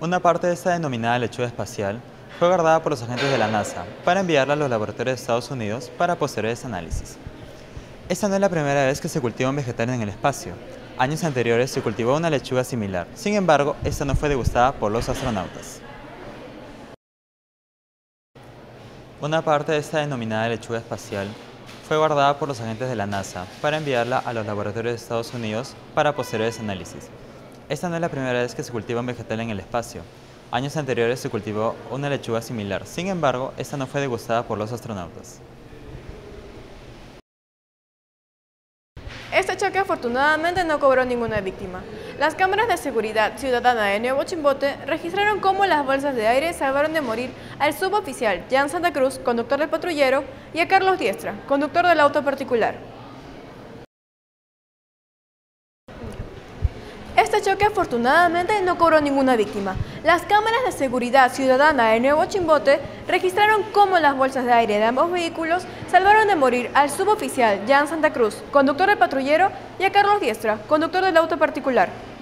Una parte de esta denominada lechuga espacial fue guardada por los agentes de la NASA para enviarla a los laboratorios de Estados Unidos para posteriores análisis. Esta no es la primera vez que se cultiva un vegetal en el espacio. Años anteriores se cultivó una lechuga similar, sin embargo, esta no fue degustada por los astronautas. Una parte de esta denominada lechuga espacial fue guardada por los agentes de la NASA para enviarla a los laboratorios de Estados Unidos para posteriores análisis. Esta no es la primera vez que se cultiva un vegetal en el espacio. Años anteriores se cultivó una lechuga similar, sin embargo, esta no fue degustada por los astronautas. Este choque afortunadamente no cobró ninguna víctima. Las cámaras de seguridad ciudadana de Nuevo Chimbote registraron cómo las bolsas de aire salvaron de morir al suboficial Jan Santa Cruz, conductor del patrullero, y a Carlos Diestra, conductor del auto particular. Este choque afortunadamente no cobró ninguna víctima. Las cámaras de seguridad ciudadana de Nuevo Chimbote registraron cómo las bolsas de aire de ambos vehículos salvaron de morir al suboficial Jan Santa Cruz, conductor del patrullero, y a Carlos Diestra, conductor del auto particular.